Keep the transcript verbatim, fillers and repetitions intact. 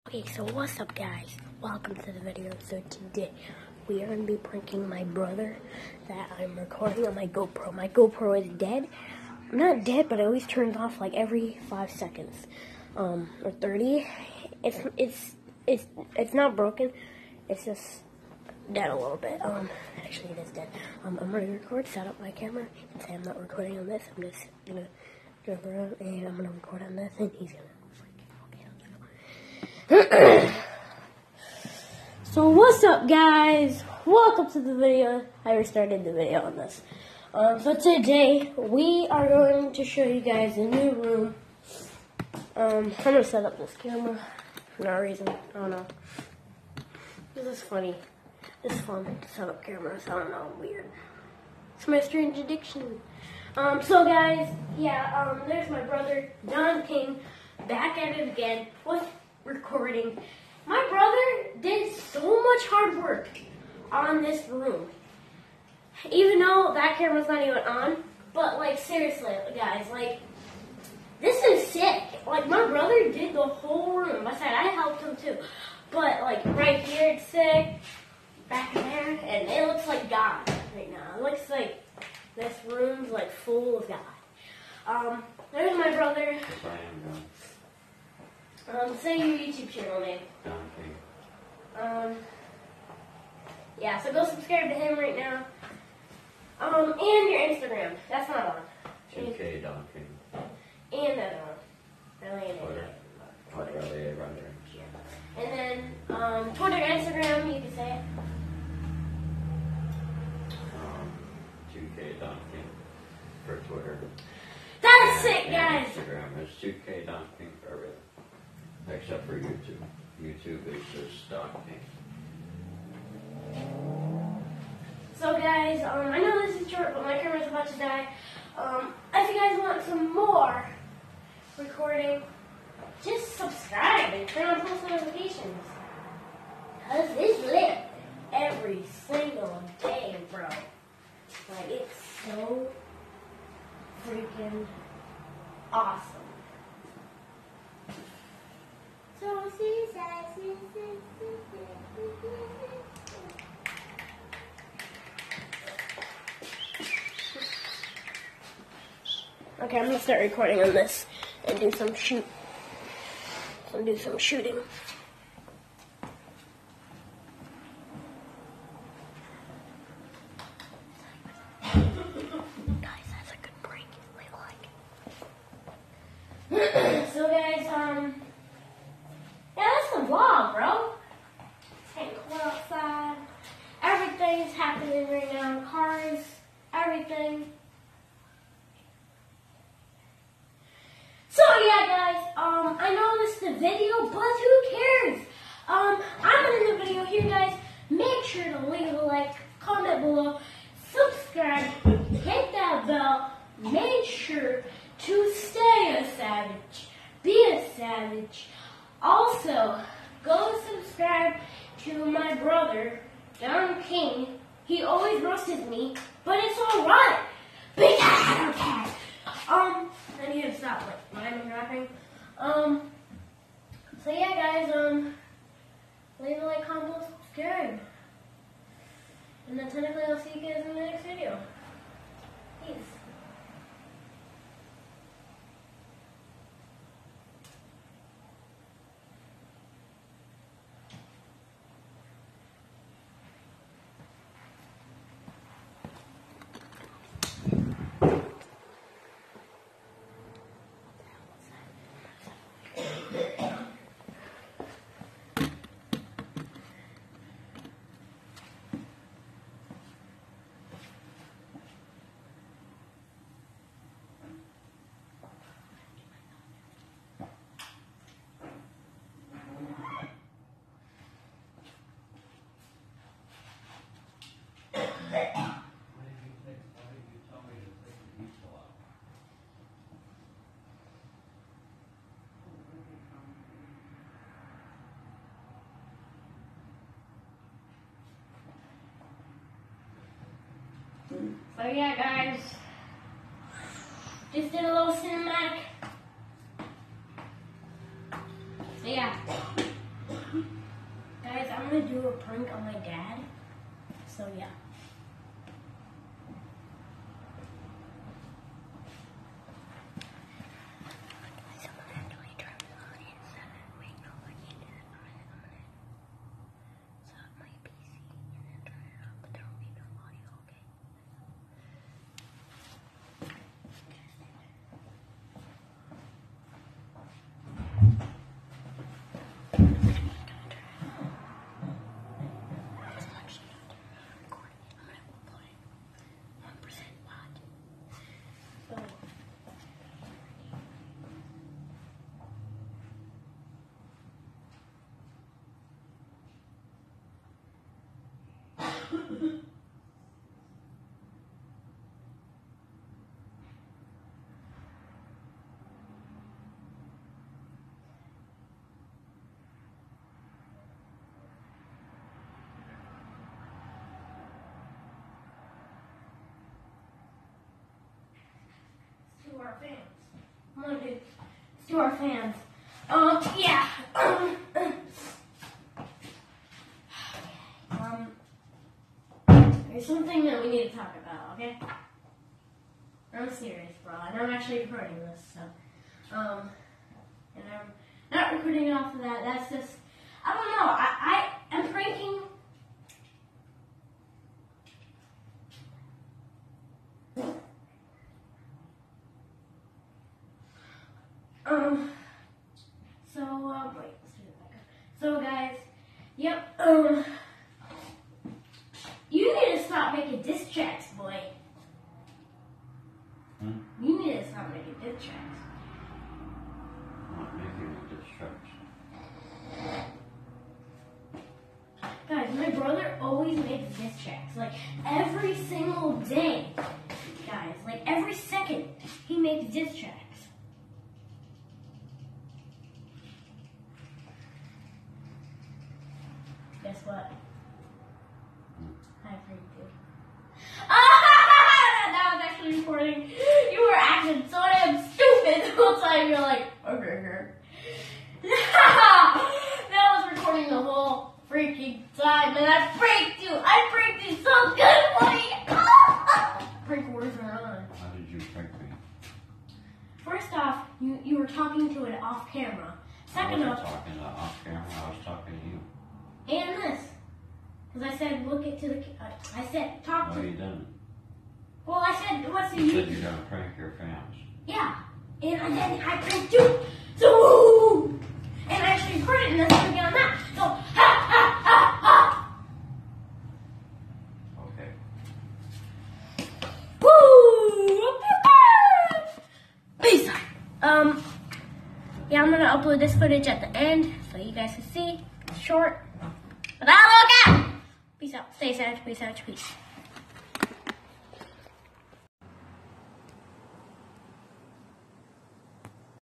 Okay, so what's up guys? Welcome to the video. So today we are going to be pranking my brother that I'm recording on my GoPro. My GoPro is dead. Not dead, but it always turns off like every five seconds. Um, or thirty. It's it's it's it's not broken. It's just dead a little bit. Um, actually it is dead. Um, I'm gonna record, set up my camera, and say I'm not recording on this. I'm just gonna go around and I'm gonna record on this, and he's gonna. So what's up guys, welcome to the video. I restarted the video on this. Um, so today we are going to show you guys a new room. um, I'm going to set up this camera for no reason, I don't know. This is funny, this is fun to set up cameras, I don't know, weird. It's my strange addiction. Um, so guys, yeah, um, there's my brother, Don King, back at it again with recording. My brother did so much hard work on this room, even though that camera's not even on. But like seriously, guys, like this is sick. Like my brother did the whole room. I said I helped him too, but like right here it's sick, back there, and it looks like God right now. It looks like this room's like full of God. Um, there's my brother. Yes, I am God. Um, say your YouTube channel name. Don King. Um, yeah, so go subscribe to him right now. Um, and your Instagram. That's not on. two K Don King. And that on. Really and Twitter. Twitter. Twitter. Twitter. And then, um, Twitter, Instagram, you can say it. Um, two K Don King for Twitter. That's it, And guys! Instagram is two K Don King for everything. Except for YouTube. YouTube is just Don King. So guys, um, I know this is short, but my camera's about to die. Um, if you guys want some more recording, just subscribe and turn on post notifications. Cause it's lit every single day, bro. Like, it's so freaking awesome. So, see, see, see, Okay, I'm gonna start recording on this and do some shoot. So do some shooting. Guys, that's a good break. I like. So guys, um, yeah, that's the vlog, bro. It's getting cold outside. Everything's happening right now. Cars, everything. So yeah, guys, um, I know this is a video, but who cares? Um, I'm gonna end the video here, guys. Make sure to leave a like, comment below, subscribe, hit that bell. Make sure to stay a savage, be a savage. Also, go subscribe to my brother, Don King. He always roasts me, but it's alright. Because I don't care. Um, I need to stop like miming rapping. Um, so yeah, guys, um, leave a like, comment, subscribe. And then technically I'll see you guys in the next video. Peace. So yeah, guys, just did a little cinematic. So yeah. I'm gonna do a prank on my dad. So yeah. To our fans. Come on, dude. It's to our fans. Um, yeah. Um, um, there's something that we need to talk about, okay? I'm serious, bro. And I'm actually recording this, so. Um, and I'm not recording off of that. That's just, I don't know. I, I am pranking. Um, so, uh, wait, let's do it back up. So, guys, yep, um, you need to stop making diss tracks, boy. Hmm? You need to stop making diss tracks. I'm not making any diss tracks. Guys, my brother always makes diss tracks, like, every single day. Guys, like, every second, he makes diss tracks. Guess what? I freaked you. Ah! That was actually recording. You were acting so damn stupid the whole time. You're like, okay, that was recording the whole freaking time, and I freaked you. I freaked you so good, buddy. Prank wars are on. How did you prank me? First off, you you were talking to it off camera. Second I off, wasn't talking to off camera. I was talking to you. and this. Because I said, look it to the, uh, I said, talk Why to, are you done? well, I said, what's the You said use? you're gonna prank your fans. Yeah. And I then I pranked you. So, and I actually recorded it and then put it on that. So, ha, ha, ha, ha. Okay. Woo! Peace. Um, yeah, I'm gonna upload this footage at the end so you guys can see. It's short. But I'll look out. Peace out. Stay safe. Peace out. Peace.